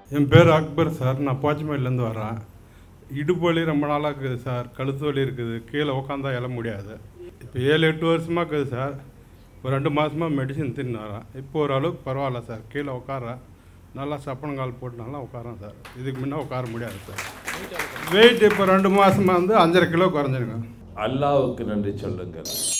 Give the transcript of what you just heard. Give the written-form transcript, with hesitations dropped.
என் பேர் அக்பர் சார். நான் போச்சமேட்லேருந்து வரேன். இடுப்பு வலி ரொம்ப நாளாக இருக்குது சார். கழுத்து வலி இருக்குது. கீழே உட்காந்தா எழ முடியாது. இப்போ 7-8 வருஷமாக இருக்குது சார். ஒரு 2 மாதமாக மெடிசன் தின்னு வரேன். இப்போ ஓரளவுக்கு பரவாயில்ல சார். கீழே உட்காரேன். நல்லா சப்பனங்கால் போட்டு நல்லா உட்காரேன் சார். இதுக்கு முன்னே உட்கார முடியாது சார். வெயிட் இப்போ 2 மாதமாக வந்து 5.5 கிலோ குறைஞ்சிருங்க. அல்லாஹ்வுக்கு நன்றி சொல்லுங்கள்.